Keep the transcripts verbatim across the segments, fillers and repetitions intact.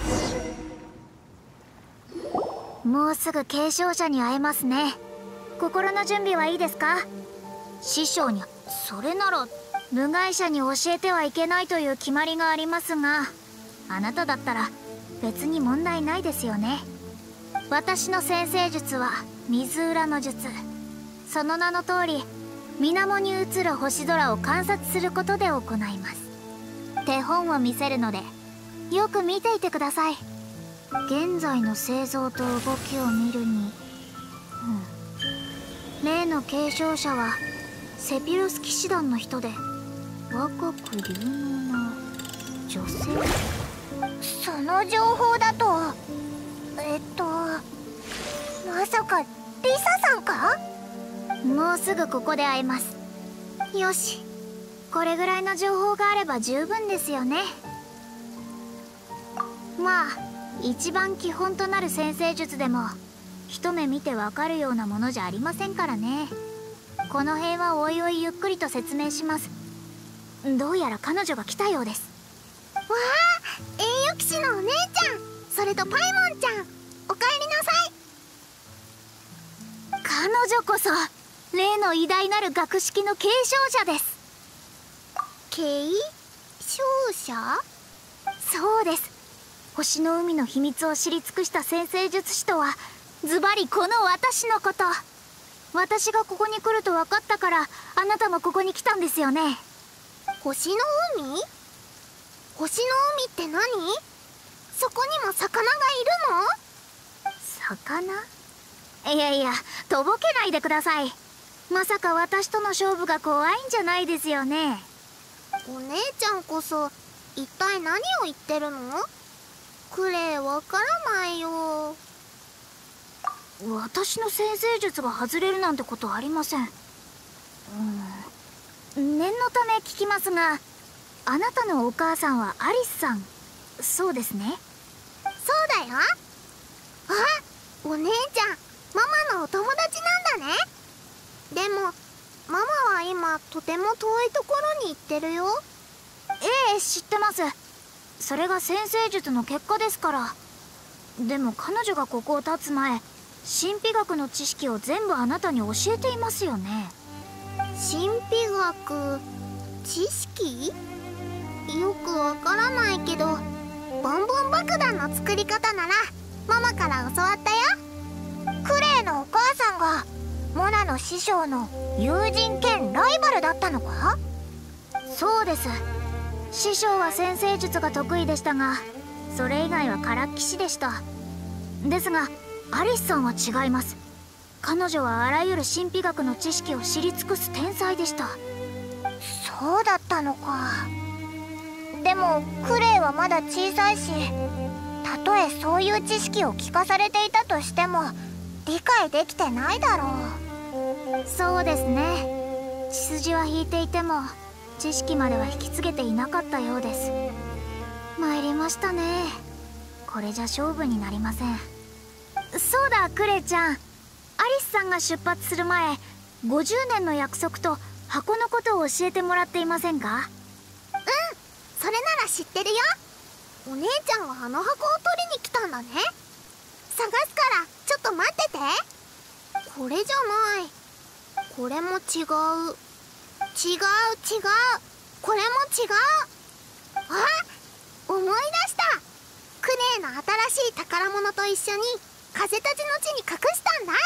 もうすぐ継承者に会えますね。心の準備はいいですか？師匠に。それなら部外者に教えてはいけないという決まりがありますが、あなただったら別に問題ないですよね。私の占星術は水浦の術。その名の通り、水面に映る星空を観察することで行います。手本を見せるのでよく見ていてください。現在の製造と動きを見るに、うん、例の継承者はセピロス騎士団の人で若く流能な女性。その情報だとえっとまさかリサさんか？もうすぐここで会えます。よし、これぐらいの情報があれば十分ですよね。まあ一番基本となる占星術でも一目見てわかるようなものじゃありませんからね。この辺はおいおいゆっくりと説明します。どうやら彼女が来たようです。 わあ、栄誉騎士のお姉ちゃん、それとパイモンちゃん、おかえりなさい。 彼女こそ例の偉大なる学識の継承者です。 継承者？ そうです。星の海の秘密を知り尽くした占星術師とはズバリこの私のこと。私がここに来ると分かったからあなたもここに来たんですよね。 星の海？星の海って何？そこにも魚がいるの？ 魚？いやいや、とぼけないでください。まさか私との勝負が怖いんじゃないですよね。 お姉ちゃんこそ一体何を言ってるの？クレイわからないよ。 私の占星術が外れるなんてことありません。うん、念のため聞きますが、あなたのお母さんはアリスさん、そうですね？ そうだよ。あ、お姉ちゃん、ママのお友達なんだね。でもママは今とても遠いところに行ってるよ。 ええ、知ってます。それが占星術の結果ですから。でも彼女がここを立つ前、神秘学の知識を全部あなたに教えていますよね。 神秘学知識？よくわからないけど、ボンボン爆弾の作り方ならママから教わったよ。クレイのお母さんがモナの師匠の友人兼ライバルだったのか？ そうです。師匠は占星術が得意でしたが、それ以外はからっきしでした。ですがアリスさんは違います。彼女はあらゆる神秘学の知識を知り尽くす天才でした。 そうだったのか。でもクレイはまだ小さいし、たとえそういう知識を聞かされていたとしても理解できてないだろう。そうですね。血筋は引いていても知識までは引き継げていなかったようです。参りましたね。これじゃ勝負になりません。そうだ、クレイちゃん、アリスさんが出発する前、ごじゅうねんの約束と箱のことを教えてもらっていませんか？ うん、それなら知ってるよ。お姉ちゃんがあの箱を取りに来たんだね。探すからちょっと待ってて。これじゃない。これも違う。違う違う。これも違う。あ、思い出した。クレイの新しい宝物と一緒に風立ちの地に隠したんだ。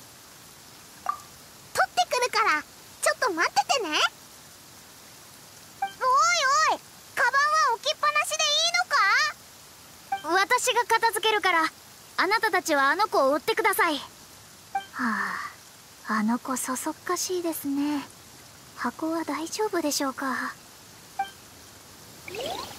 取ってくるからちょっと待っててね。おいおい、カバンは置きっぱなしでいいのか？ 私が片付けるから、あなたたちはあの子を追ってください。はあ、あの子そそっかしいですね。箱は大丈夫でしょうか？